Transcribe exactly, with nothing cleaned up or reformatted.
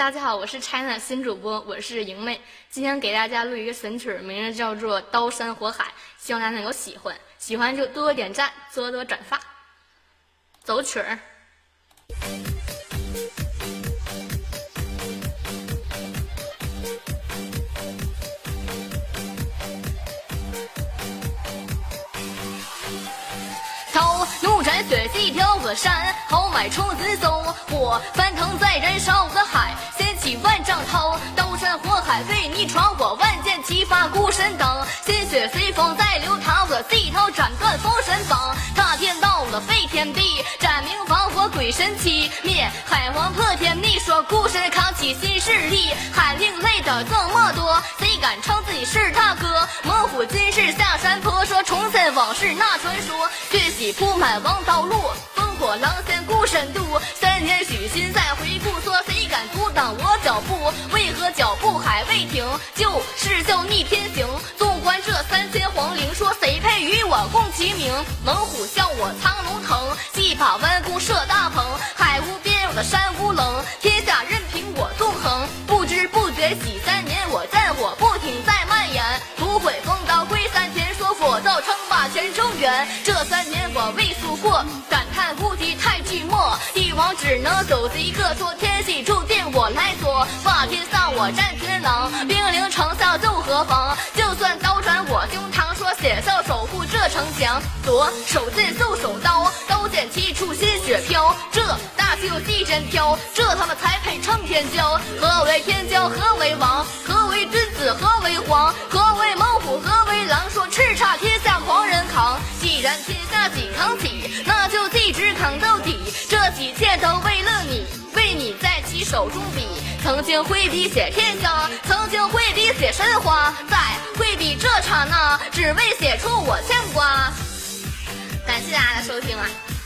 大家好，我是 China 新主播，我是莹妹。今天给大家录一个神曲，名字叫做《刀山火海》，希望大家能够喜欢。喜欢就多多点赞，多多转发。走曲儿。头怒斩血洗条河山，豪迈冲刺走，火翻腾在燃烧的海，掀起万丈涛。刀山火海为你闯火，万箭齐发孤身挡，鲜血随风在流淌，我细刀斩断封神榜。踏天道了飞天地，斩明防火鬼神起，灭海皇破天逆，说孤身扛起新势力，喊另类的这么多，谁敢称自己是大哥？猛虎今世下山坡，说重现往事那传说，血洗铺满王道路，烽火狼仙孤身渡。三年许心再回顾，说谁敢阻挡我脚步？为何脚步还未停？就是就逆天行。纵观这三千皇陵，说谁配与我共齐名？猛虎笑我苍龙腾，戏把弯弓射大鹏。海无边，我的山无棱，天下任凭我纵横。不知不觉几三年，我战火不停在蔓延。土毁风刀归山田，说佛道称霸全中原。这三年我未数过，感叹无敌太寂寞。帝王只能走一个，说天系注定我来做。霸天上我战天狼，兵临城下又何妨？就算刀斩我胸膛，说写上守护这城墙。左手剑右手刀，刀剑齐出鲜血飘。这大西游记真飘，这他妈才配称天骄。何为天骄？何为王？何为君子？何为皇？何为猛虎？何为狼？说叱咤天下狂人扛。既然天下几扛起，那就一直扛到底。这几切都为了你，为你在其手中比。曾经挥笔写天下，曾经挥笔写神话，在挥笔这刹那，只为写出我牵挂。感谢大家的收听啊！